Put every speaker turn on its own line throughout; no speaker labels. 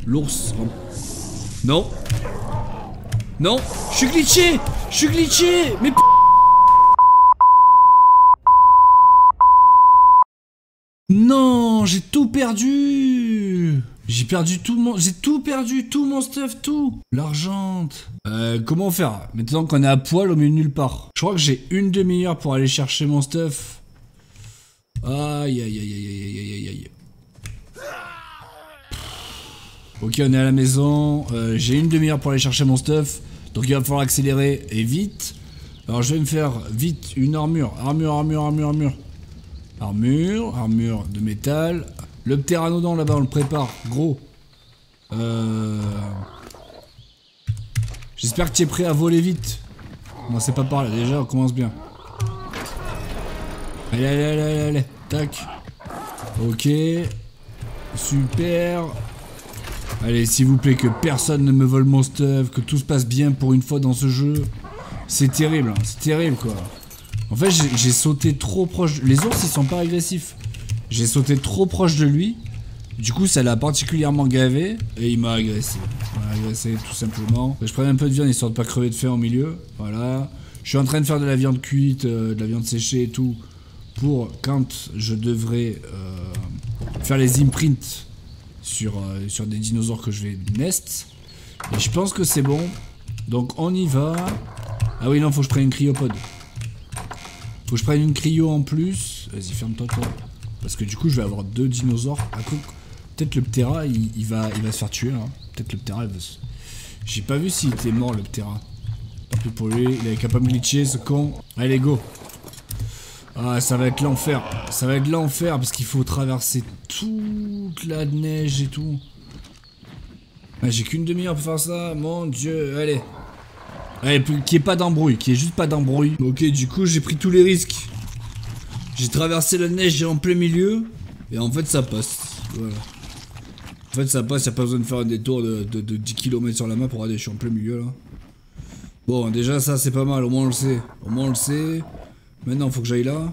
L'ours. Non. Non. Je suis glitché. Je suis glitché. Mais non, j'ai tout perdu. J'ai tout perdu, tout mon stuff, tout. L'argent. Comment faire? Maintenant qu'on est à poil au milieu de nulle part. Je crois que j'ai une demi-heure pour aller chercher mon stuff. Aïe, aïe, aïe, aïe, aïe, aïe, aïe, aïe. Ok, on est à la maison. J'ai une demi-heure pour aller chercher mon stuff. Donc il va falloir accélérer et vite. Alors je vais me faire vite une armure. Armure de métal. Le pteranodon là-bas, on le prépare. Gros. J'espère que tu es prêt à voler vite. Non, c'est pas par là. Déjà, on commence bien. Allez, allez, allez, allez, allez. Tac. Ok. Super. Allez, s'il vous plaît, que personne ne me vole mon stuff. Que tout se passe bien pour une fois dans ce jeu. C'est terrible. Hein. C'est terrible, quoi. En fait, j'ai sauté trop proche. Les ours, ils sont pas agressifs. J'ai sauté trop proche de lui. Du coup, ça l'a particulièrement gavé. Et il m'a agressé. Il m'a agressé, tout simplement. Je prends un peu de viande histoire de pas crever de faim au milieu. Voilà. Je suis en train de faire de la viande cuite, de la viande séchée et tout. Pour quand je devrais faire les imprints sur des dinosaures que je vais nest. Et je pense que c'est bon. Donc, on y va. Ah oui, non, faut que je prenne une cryopode. Faut que je prenne une cryo en plus. Vas-y, ferme-toi, toi. Parce que du coup, je vais avoir 2 dinosaures. Peut-être le Ptera, il va se faire tuer. Hein. Peut-être le Ptera, il va se... J'ai pas vu s'il était mort, le Ptera. Tant pis pour lui, il est capable de glitcher, ce con. Allez, go. Ah, ça va être l'enfer. Ça va être l'enfer, parce qu'il faut traverser toute la neige et tout. Ah, j'ai qu'une demi-heure pour faire ça. Mon Dieu, allez. Allez, qu'il n'y ait pas d'embrouille, qu'il n'y ait juste pas d'embrouille. Ok, du coup, j'ai pris tous les risques. J'ai traversé la neige en plein milieu. Et en fait, ça passe. Voilà. En fait, ça passe, il n'y a pas besoin de faire un détour de 10 km sur la map. Regardez, je suis en plein milieu, là. Bon, déjà, ça, c'est pas mal. Au moins, on le sait. Au moins, on le sait. Maintenant, il faut que j'aille là.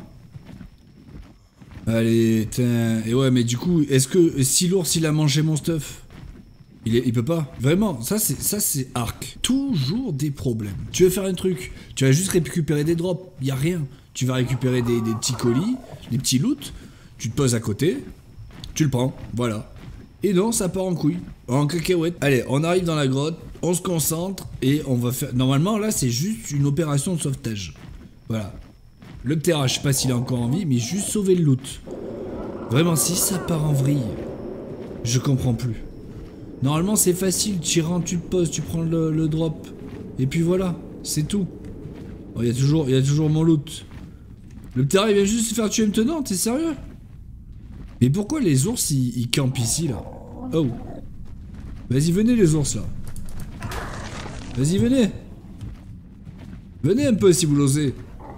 Allez, tiens. Et ouais, mais du coup, est-ce que si l'ours, il a mangé mon stuff? Il peut pas. Vraiment, ça c'est Ark. Toujours des problèmes. Tu veux faire un truc, tu vas juste récupérer des drops. Y a rien. Tu vas récupérer des petits colis, des petits loots. Tu te poses à côté. Tu le prends. Voilà. Et non, ça part en couille. En cacahuète. Allez, on arrive dans la grotte. On se concentre. Et on va faire... Normalement, là, c'est juste une opération de sauvetage. Voilà. Le Ptera, je sais pas s'il a encore en vie, mais juste sauver le loot. Vraiment, si ça part en vrille, je comprends plus. Normalement c'est facile, tu rentres, tu te poses, tu prends le drop. Et puis voilà, c'est tout. Oh, il y a toujours mon loot. Le Ptera il vient juste se faire tuer maintenant, t'es sérieux? Mais pourquoi les ours ils campent ici là? Oh. Vas-y venez les ours là. Vas-y venez. Venez un peu si vous l'osez.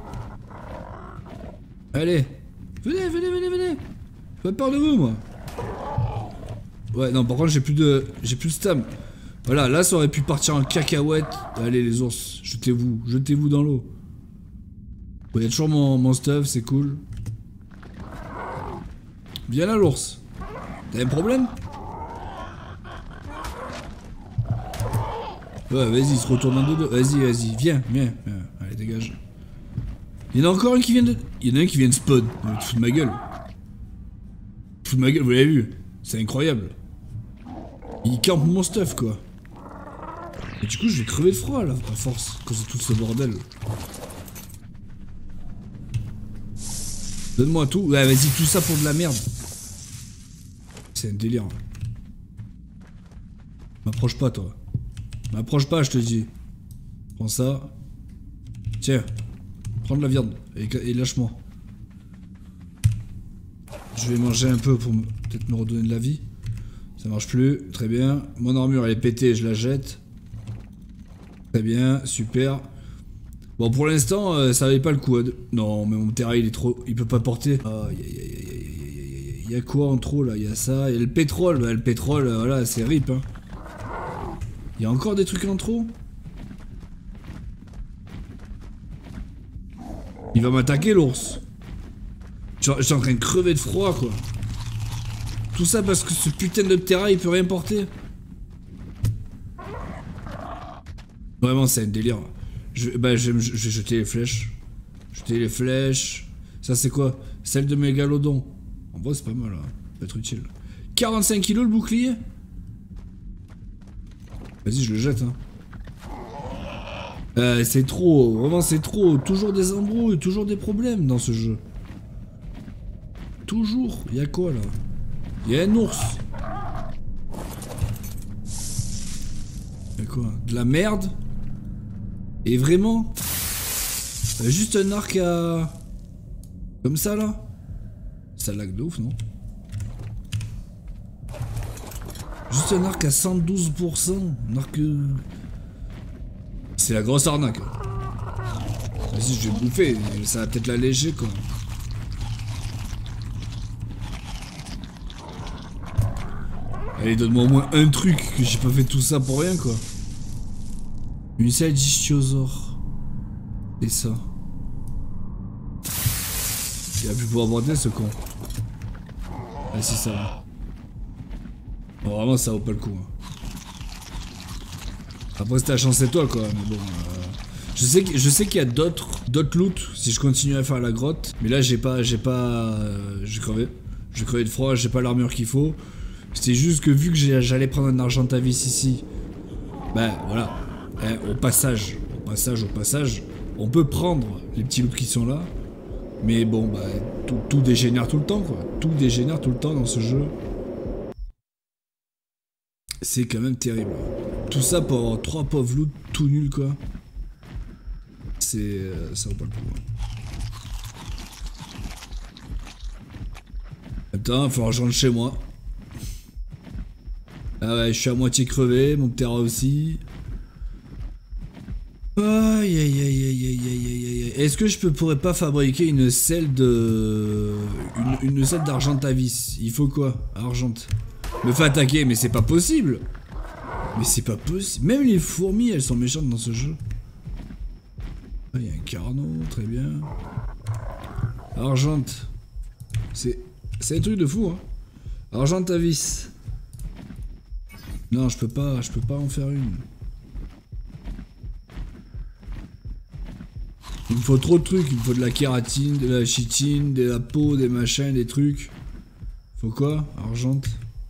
Allez. Venez. J'ai pas peur de vous moi. Ouais, non, par contre, j'ai plus de stam. Voilà, là, ça aurait pu partir en cacahuète. Allez, les ours, jetez-vous dans l'eau. Bon, il y a toujours mon stuff, c'est cool. Viens là, l'ours. T'as un problème? Ouais, vas-y, il se retourne en deux. Vas-y, viens. Allez, dégage. Il y en a encore un qui vient de... Il y en a un qui vient de spawn. Tu fous de ma gueule. Vous l'avez vu. C'est incroyable. Il campe mon stuff quoi. Et du coup je vais crever de froid là à force à cause de tout ce bordel. Donne-moi tout. Ouais vas-y tout ça pour de la merde. C'est un délire. M'approche pas toi. M'approche pas je te dis. Prends ça. Tiens. Prends de la viande et lâche-moi. Je vais manger un peu pour peut-être me redonner de la vie. Ça marche plus, très bien. Mon armure elle est pétée, je la jette. Très bien, super. Bon pour l'instant ça valait pas le coup. Non mais mon Ptera il est trop... Il peut pas porter. Il y a quoi en trop là? Il y a ça, il y a le pétrole. Bah, le pétrole voilà c'est rip hein. Il y a encore des trucs en trop. Il va m'attaquer l'ours. Je suis en train de crever de froid quoi. Tout ça parce que ce putain de Ptera il peut rien porter. Vraiment, c'est un délire. Bah, je vais jeter les flèches. Jeter les flèches. Ça, c'est quoi? Celle de mégalodon. En vrai, c'est pas mal, hein. Ça peut être utile. 45 kilos le bouclier? Vas-y, je le jette, hein. C'est trop, vraiment c'est trop. Toujours des embrouilles, toujours des problèmes dans ce jeu. Toujours. Y'a quoi là? Y'a un ours. Y'a quoi? De la merde? Et vraiment? Juste un arc à... Comme ça là? Ça lag de ouf, non? Juste un arc à 112%. Un arc... C'est la grosse arnaque. Vas-y, je vais bouffer. Ça va peut-être l'alléger, quoi. Allez, donne-moi au moins un truc, que j'ai pas fait tout ça pour rien, quoi. Une selle d'ichthyosaure. Et ça. Il va plus pouvoir aborder, ce con. Ah si, ça va. Bon, vraiment, ça vaut pas le coup. Hein. Après, c'est ta chance étoile, quoi. Mais bon... Je sais qu'il y a d'autres loot si je continue à faire la grotte. Mais là, j'ai crevé. J'ai crevé de froid, j'ai pas l'armure qu'il faut. C'était juste que vu que j'allais prendre un argentavis ici, ben voilà, hein, au passage, on peut prendre les petits loots qui sont là, mais bon, bah, tout dégénère tout le temps, quoi. Tout dégénère tout le temps dans ce jeu. C'est quand même terrible. Tout ça pour avoir 3 pauvres loots tout nuls, quoi. C'est... ça vaut pas le coup. Hein. Attends, il faut rejoindre chez moi. Ah ouais, je suis à moitié crevé, mon terrain aussi. Aïe aïe aïe aïe aïe aïe aïe. Est-ce que je pourrais pas fabriquer une selle de... Une selle d'argentavis? Il faut quoi? Argente. Me fait attaquer, mais c'est pas possible. Mais c'est pas possible. Même les fourmis, elles sont méchantes dans ce jeu. Ah, il y a un carnot, très bien. Argente. C'est un truc de fou, hein. Argentavis. Non, je peux pas en faire une. Il me faut trop de trucs, il me faut de la kératine, de la chitine, de la peau, des machins, des trucs. Faut quoi? Argente.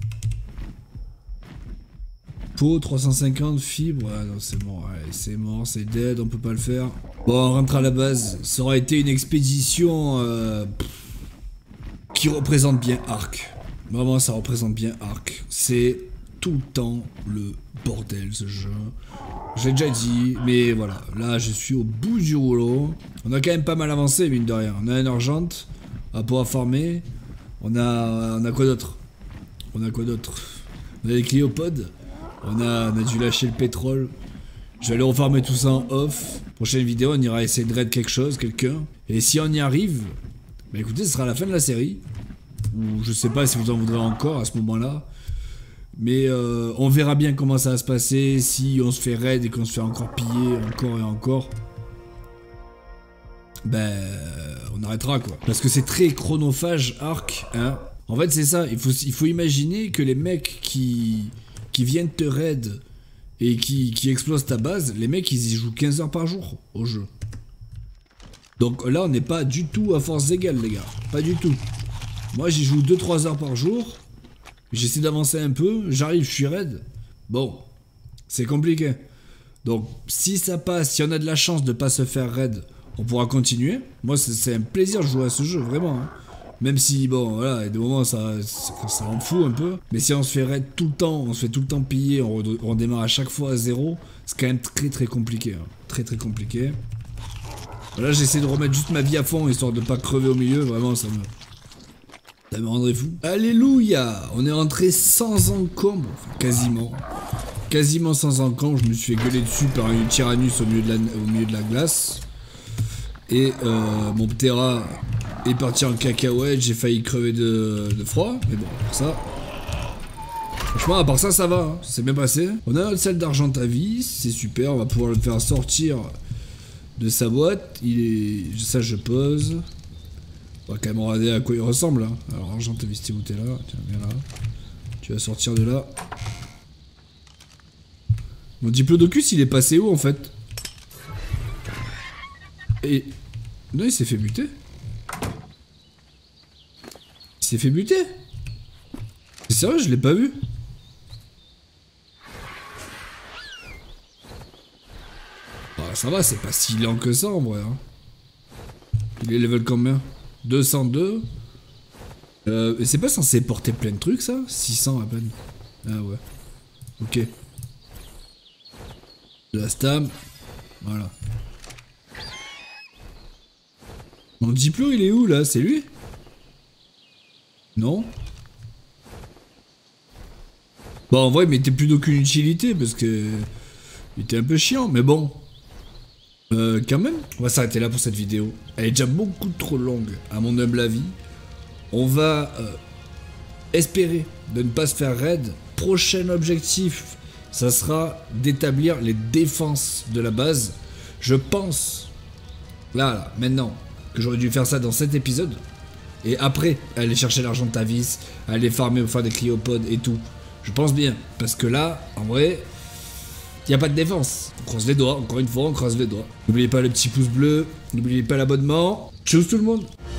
Peau, 350, fibres. Ah non, c'est mort, ouais, c'est mort, c'est dead, on peut pas le faire. Bon, on rentre à la base. Ça aurait été une expédition qui représente bien Ark. Vraiment, ça représente bien Ark. C'est tout le temps le bordel, ce jeu. J'ai déjà dit, mais voilà. Là, je suis au bout du rouleau. On a quand même pas mal avancé, mine de rien. On a un argent à pouvoir farmer. On a quoi d'autre? On a les cléopodes. On a dû lâcher le pétrole. Je vais aller refarmer tout ça en off. Prochaine vidéo, on ira essayer de raid quelque chose, quelqu'un. Et si on y arrive, bah écoutez, ce sera la fin de la série. Ou je sais pas si vous en voudrez encore à ce moment-là. Mais on verra bien comment ça va se passer. Si on se fait raid et qu'on se fait encore piller, encore et encore. Ben, on arrêtera quoi. Parce que c'est très chronophage, Ark, hein. En fait, c'est ça. Il faut imaginer que les mecs qui viennent te raid et qui explosent ta base, les mecs ils y jouent 15 heures par jour au jeu. Donc là on n'est pas du tout à force égale les gars, pas du tout. Moi j'y joue 2-3 heures par jour, j'essaie d'avancer un peu, j'arrive, je suis raid. Bon, c'est compliqué. Donc si ça passe, si on a de la chance de pas se faire raid, on pourra continuer. Moi c'est un plaisir de jouer à ce jeu, vraiment. Hein. Même si, bon, voilà, il y a des moments ça en fout un peu. Mais si on se fait raid tout le temps, on se fait tout le temps piller, on redémarre à chaque fois à 0, c'est quand même très compliqué. Hein. Très compliqué. Là, j'essaie de remettre juste ma vie à fond, histoire de pas crever au milieu. Vraiment, ça me rendrait fou. Alléluia! On est rentré sans encombre. Enfin, quasiment. Quasiment sans encombre. Je me suis fait gueuler dessus par une tyrannus au milieu de la glace. Et mon Ptera est parti en cacahuète, j'ai failli crever de froid, mais bon, pour ça... Franchement, à part ça, ça va, hein. C'est bien passé. On a notre selle d'argentavis, c'est super, on va pouvoir le faire sortir de sa boîte. Ça, je pose. On va quand même regarder à quoi il ressemble, hein. Alors, argentavis, t'es où là? Tiens, viens là. Tu vas sortir de là. Mon diplodocus, il est passé où en fait? Et... Non, il s'est fait buter. Il s'est fait buter. C'est sérieux, je l'ai pas vu. Ah, ça va, c'est pas si lent que ça en vrai. Hein. Il est level combien? 202. C'est pas censé porter plein de trucs ça? 600 à peine. Ah ouais. Ok. De la stam. Voilà. Mon diplo il est où là? C'est lui? Non? Bon en vrai il m'était plus d'aucune utilité parce que... Il était un peu chiant mais bon. Quand même, on va s'arrêter là pour cette vidéo. Elle est déjà beaucoup trop longue, à mon humble avis. On va espérer de ne pas se faire raid. Prochain objectif, ça sera d'établir les défenses de la base. Je pense, là, maintenant, que j'aurais dû faire ça dans cet épisode. Et après, aller chercher l'argent de Tavis, aller farmer ou faire des cryopodes et tout. Je pense bien, parce que là, en vrai... Il n'y a pas de défense. On croise les doigts, encore une fois, on croise les doigts. N'oubliez pas le petit pouce bleu, n'oubliez pas l'abonnement. Tchuss tout le monde.